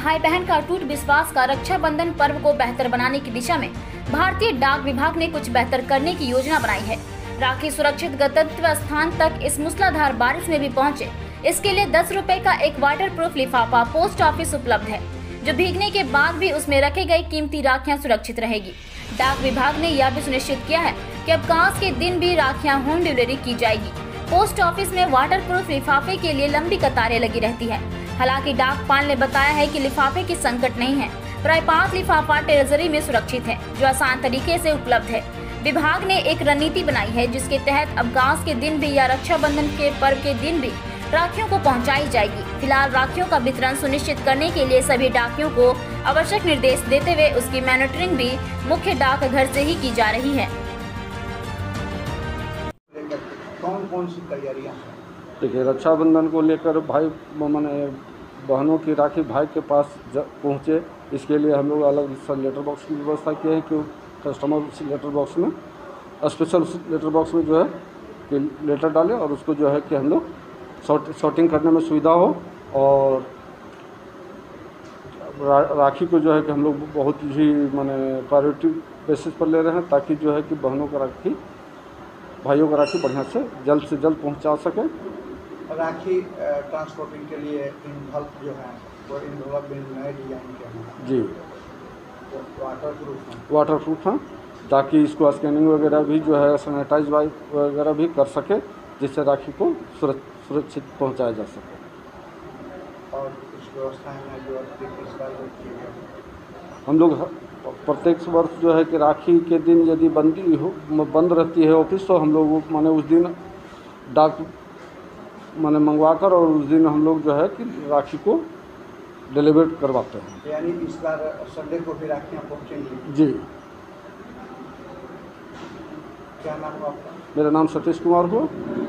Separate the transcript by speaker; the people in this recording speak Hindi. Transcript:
Speaker 1: भाई बहन का अटूट विश्वास का रक्षाबंधन पर्व को बेहतर बनाने की दिशा में भारतीय डाक विभाग ने कुछ बेहतर करने की योजना बनाई है। राखी सुरक्षित गंतव्य स्थान तक इस मूसलाधार बारिश में भी पहुंचे। इसके लिए 10 रुपए का एक वाटर प्रूफ लिफाफा पोस्ट ऑफिस उपलब्ध है, जो भीगने के बाद भी उसमें रखे गए कीमती राखियां सुरक्षित रहेगी। डाक विभाग ने यह भी सुनिश्चित किया है कि अवकाश के दिन भी राखियां होम डिलीवरी की जाएगी। पोस्ट ऑफिस में वाटर प्रूफ लिफाफे के लिए लंबी कतारें लगी रहती है। हालांकि डाकपाल ने बताया है कि लिफाफे की संकट नहीं है। प्राय 5 लिफाफा ट्रेजरी में सुरक्षित है, जो आसान तरीके से उपलब्ध है। विभाग ने एक रणनीति बनाई है, जिसके तहत अवकाश के दिन भी या रक्षाबंधन के पर्व के दिन भी राखियों को पहुंचाई जाएगी। फिलहाल राखियों का वितरण सुनिश्चित करने के लिए सभी डाकियों को आवश्यक निर्देश देते हुए उसकी मॉनिटरिंग भी मुख्य डाकघर से ही की जा रही है।
Speaker 2: कौन कौन सी तैयारियां हैं?
Speaker 3: देखिए, रक्षाबंधन को लेकर भाई माने बहनों की राखी भाई के पास पहुँचे, इसके लिए हम लोग अलग लेटर बॉक्स की व्यवस्था किए हैं कि कस्टमर लेटर बॉक्स में स्पेशल लेटर बॉक्स में जो है कि लेटर डालें और उसको जो है कि हम लोग सॉर्टिंग करने में सुविधा हो। और राखी को जो है कि हम लोग बहुत ही माने प्रायोरिटी बेसिस पर ले रहे हैं, ताकि जो है कि बहनों का राखी भाइयों का राखी बढ़िया से जल्द पहुंचा सके।
Speaker 2: राखी ट्रांसपोर्टिंग के लिए इन्वॉल्व जो है वो इन्वॉल्व नए डिजाइन के हैं
Speaker 3: जी,
Speaker 2: वाटर
Speaker 3: प्रूफ हैं, ताकि इसको स्कैनिंग वगैरह भी जो है सैनिटाइज वगैरह भी कर सके, जिससे राखी को सुरक्षित पहुंचाया जा सके।
Speaker 2: और इस व्यवस्था में जो इस बार
Speaker 3: हम लोग प्रत्येक वर्ष जो है कि राखी के दिन यदि बंद रहती है ऑफिस, तो हम लोग माने उस दिन डाक माने मंगवा कर और उस दिन हम लोग जो है कि राखी को डिलीवर करवाते हैं।
Speaker 2: यानी इस बार संडे को भी राखियाँ पहुँचेंगी?
Speaker 3: जी।
Speaker 2: क्या नाम हुआ आपका?
Speaker 3: मेरा नाम सतीश कुमार हुआ।